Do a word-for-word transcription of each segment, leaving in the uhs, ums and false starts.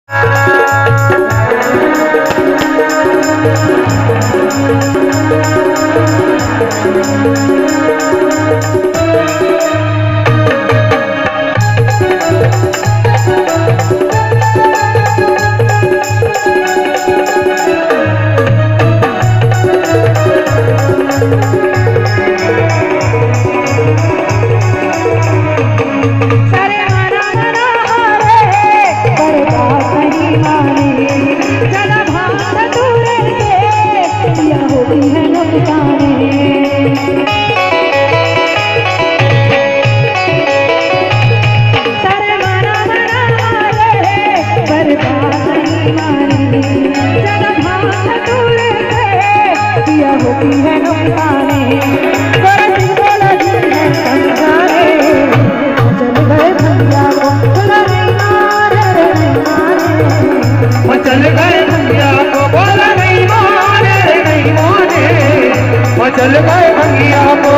चल गए भंगिया को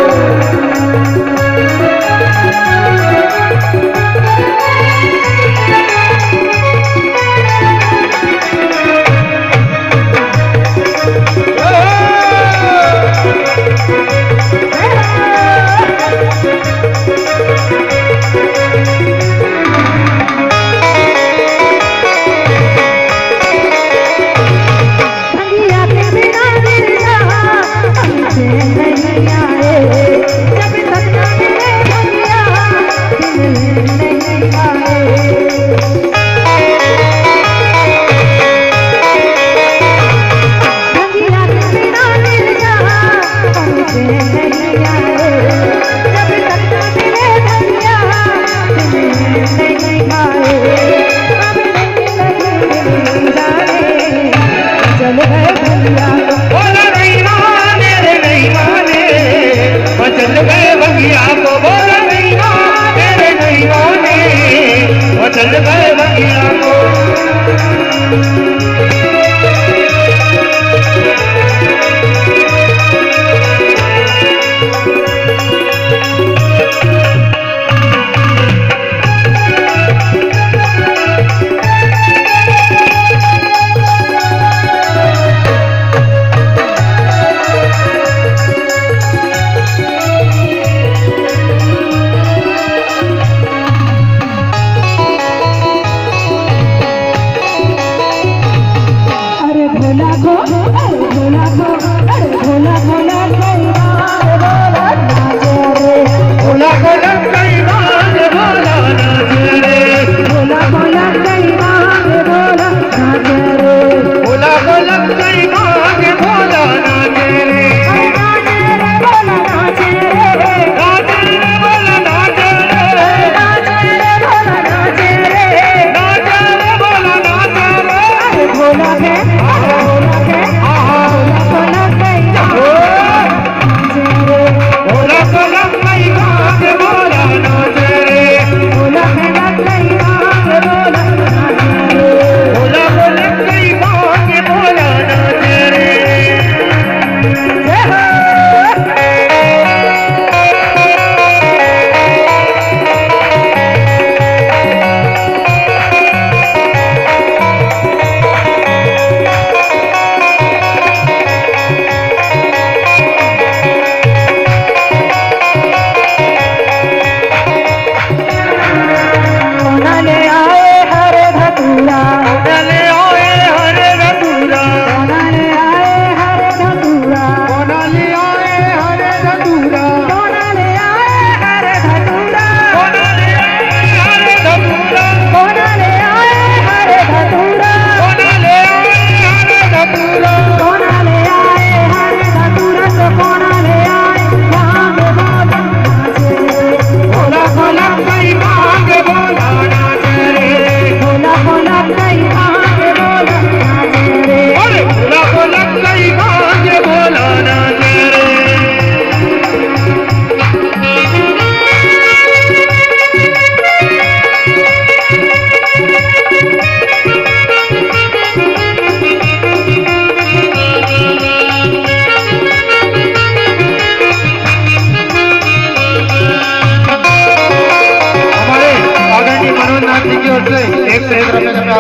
चल गए भंगिया को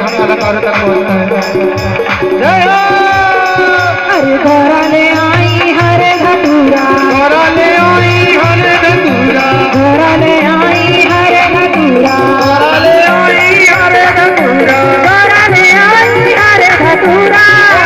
आप कलाकारों तक पहुंचता है। जय हो। अरे गौरा ले आई हरे धतूरा, गौरा ले आई हरे धतूरा, गौरा ले आई हरे धतूरा, गौरा ले आई हरे धतूरा, गौरा ले आई हरे धतूरा,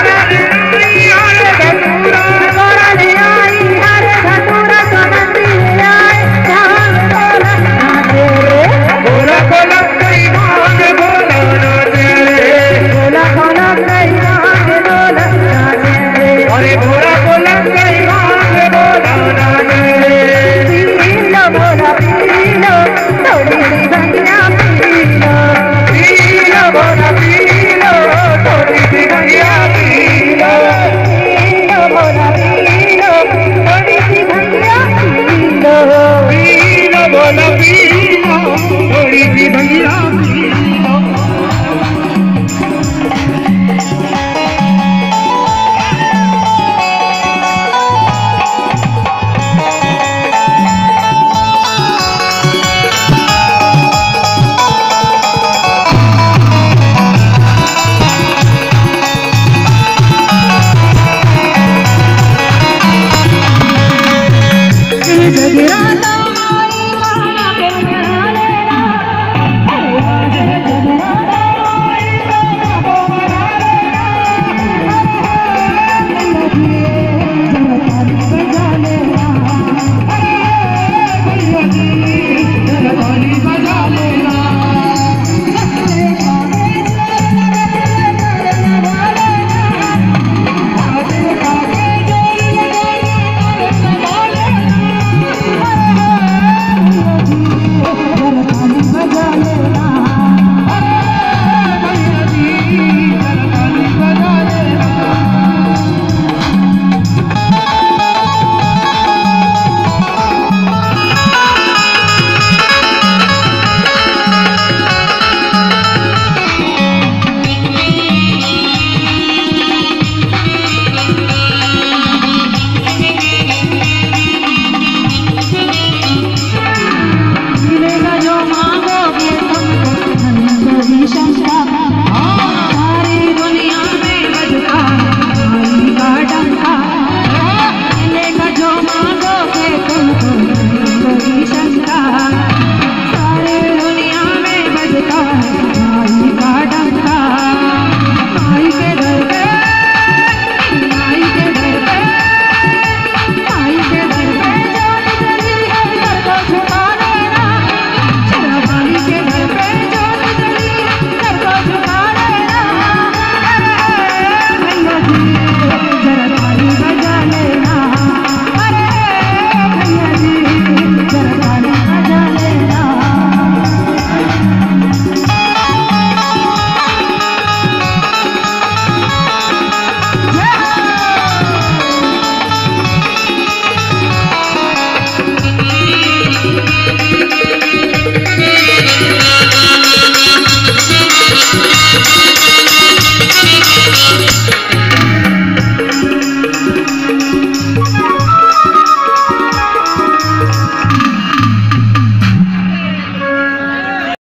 गौरा ले आई हरे धतूरा, सोनंदी ले आई चांद बोला नाचे रे, बोला बोला कई भाग बोला नाचे रे, बोला बोला कई भाग बोला नाचे रे, अरे बोला बोला कई भाग बोला नाचे रे, पी लो बोला पी लो, थोड़ी सी भंगिया पी लो, पी लो बोला पी